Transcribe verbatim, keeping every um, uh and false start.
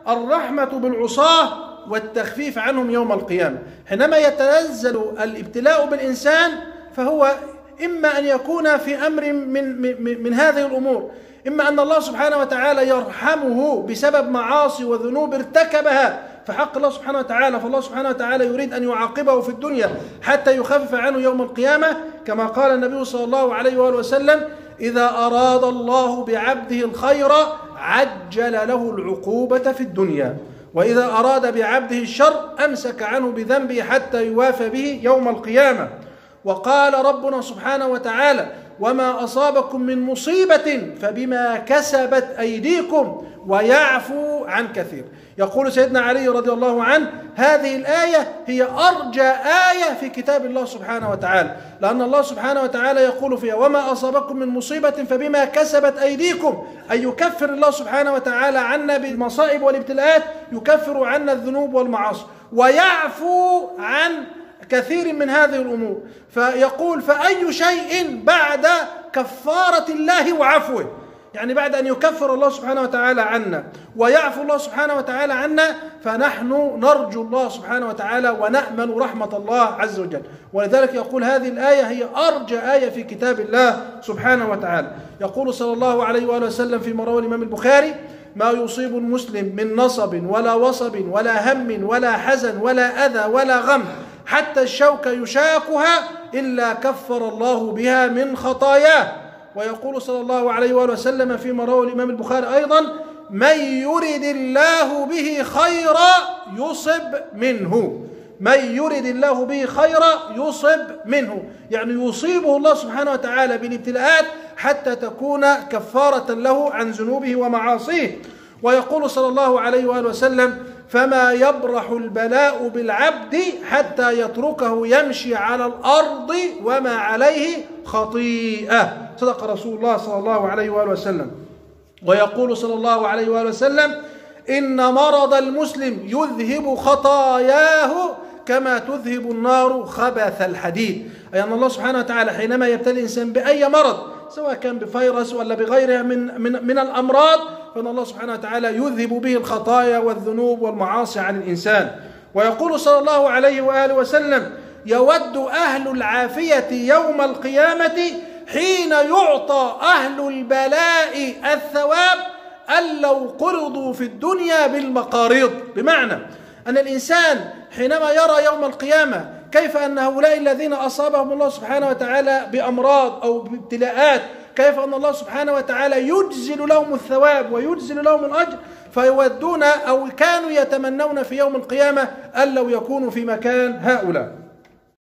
الرحمة بالعصاة والتخفيف عنهم يوم القيامة. حينما يتنزل الابتلاء بالإنسان فهو إما أن يكون في أمر من, من, من هذه الأمور، إما أن الله سبحانه وتعالى يرحمه بسبب معاصي وذنوب ارتكبها في حق الله سبحانه وتعالى، فالله سبحانه وتعالى يريد أن يعاقبه في الدنيا حتى يخفف عنه يوم القيامة، كما قال النبي صلى الله عليه وآله وسلم: إذا أراد الله بعبده الخير عجل له العقوبة في الدنيا، وإذا أراد بعبده الشر أمسك عنه بذنبه حتى يوافى به يوم القيامة. وقال ربنا سبحانه وتعالى: وما أصابكم من مصيبة فبما كسبت أيديكم ويعفو عن كثير. يقول سيدنا علي رضي الله عنه: هذه الآية هي أرجى آية في كتاب الله سبحانه وتعالى، لأن الله سبحانه وتعالى يقول فيها: وما أصابكم من مصيبة فبما كسبت أيديكم، أي يكفر الله سبحانه وتعالى عنا بالمصائب والابتلاءات، يكفر عنا الذنوب والمعاصي ويعفو عن كثير من هذه الأمور. فيقول: فأي شيء بعد كفارة الله وعفوه، يعني بعد أن يكفر الله سبحانه وتعالى عنا ويعفو الله سبحانه وتعالى عنا، فنحن نرجو الله سبحانه وتعالى ونأمل رحمة الله عز وجل. ولذلك يقول هذه الآية هي أرجى آية في كتاب الله سبحانه وتعالى. يقول صلى الله عليه وآله وسلم فيما رواه الإمام البخاري: ما يصيب المسلم من نصب ولا وصب ولا هم ولا حزن ولا أذى ولا غم حتى الشوك يشاكها إلا كفر الله بها من خطاياه. ويقول صلى الله عليه وآله وسلم فيما رواه الإمام البخاري أيضا: من يرد الله به خيرا يصب منه، من يرد الله به خيرا يصب منه، يعني يصيبه الله سبحانه وتعالى بالابتلاءات حتى تكون كفارة له عن ذنوبه ومعاصيه. ويقول صلى الله عليه وآله وسلم: فما يبرح البلاء بالعبد حتى يتركه يمشي على الأرض وما عليه خطيئة. صدق رسول الله صلى الله عليه وآله وسلم. ويقول صلى الله عليه وآله وسلم: إن مرض المسلم يذهب خطاياه كما تذهب النار خبث الحديد، أي أن الله سبحانه وتعالى حينما يبتلي الإنسان بأي مرض، سواء كان بفيروس ولا بغيرها من, من, من الأمراض، فإن الله سبحانه وتعالى يذهب به الخطايا والذنوب والمعاصي عن الإنسان. ويقول صلى الله عليه وآله وسلم: يود أهل العافية يوم القيامة حين يعطى أهل البلاء الثواب أن لو قرضوا في الدنيا بالمقاريض. بمعنى أن الإنسان حينما يرى يوم القيامة كيف أن هؤلاء الذين أصابهم الله سبحانه وتعالى بأمراض أو بابتلاءات، كيف أن الله سبحانه وتعالى يجزل لهم الثواب ويجزل لهم الأجر، فيودون أو كانوا يتمنون في يوم القيامة أن لو يكونوا في مكان هؤلاء.